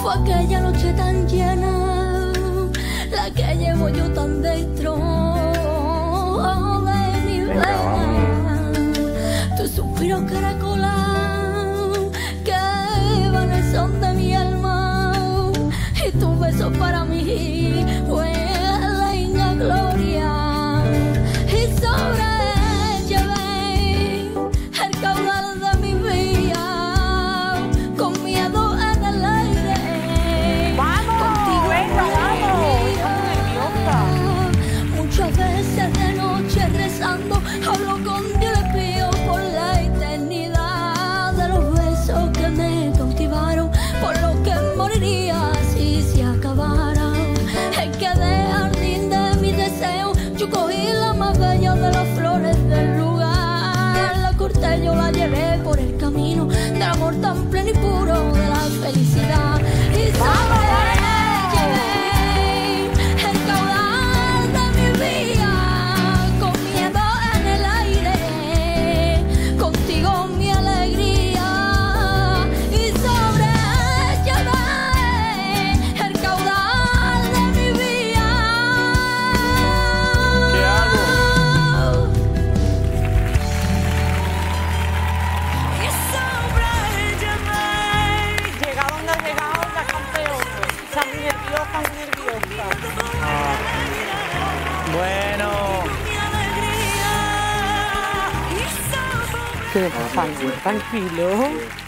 Fue aquella noche tan llena, la que llevo yo tan dentro de mi vena. Tus suspiros caracolados que van al son de mi alma, y tus besos para mí huelen a gloria. Y sobrellevé el caudal de mi vida con miedo en el aire. ¡Vamos! ¡Venga, vamos! Muchas veces de noche rezando hablo con Dios, le pido por la eternidad de los besos que me cautivaron, por lo que moriría si se acabara. Es que de jardín de mi deseo yo cogí la más bella de las flores del lugar, la corté, yo la llevé por el camino del amor tan pleno y puro de la felicidad. Y sobrellevé el caudal de mi vida con miedo en el aire, contigo mi alegría. Y sobrellevé el caudal de mi vida. ¿Qué hago? Y sobrellevé. Llega donde ha llegado la campeona. Está muy nerviosa, muy nerviosa. Bueno, ¿Qué le pasa? Tranquilo.